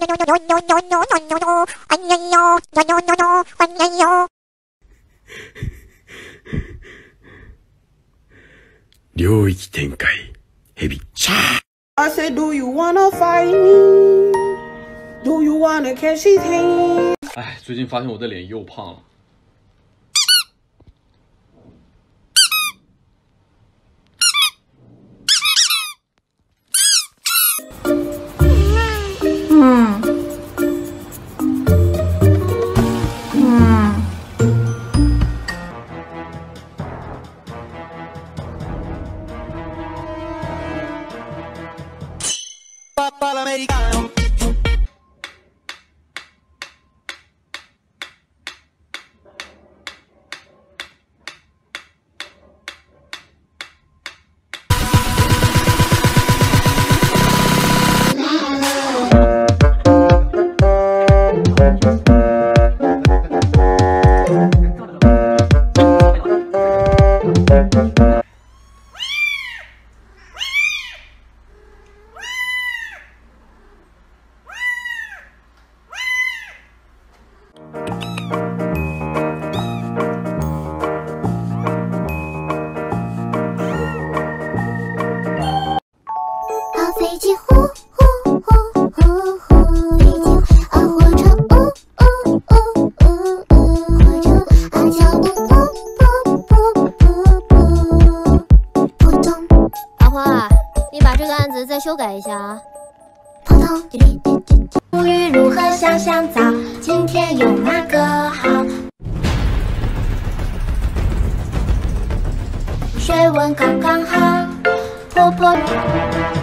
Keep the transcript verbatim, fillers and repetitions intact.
領域展開ヘビシャー I said, do you wanna fight me? Do you wanna catch his hand? 哎，最近发现我的脸又胖了。 嗯嗯。 飞机呼呼呼呼呼，飞机啊火车呜呜呜呜呜，火车啊脚步噗噗噗噗噗，扑通。 阿花，你把这个案子再修改一下啊。 扑通。无语如何想象早，今天用哪个好？水温刚刚好，婆婆。